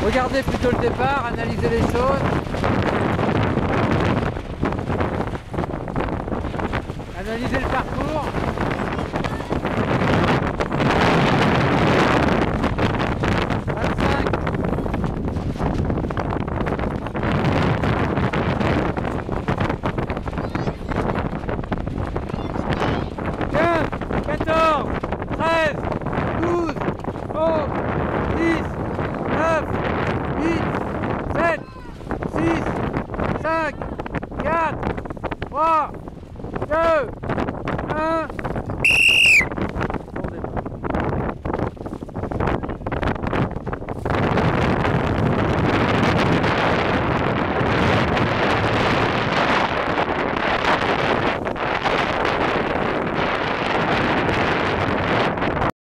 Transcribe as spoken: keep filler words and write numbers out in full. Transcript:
Regardez plutôt le départ, analysez les choses. Analysez le parcours. vingt-cinq. quinze, quatorze, treize, douze, onze.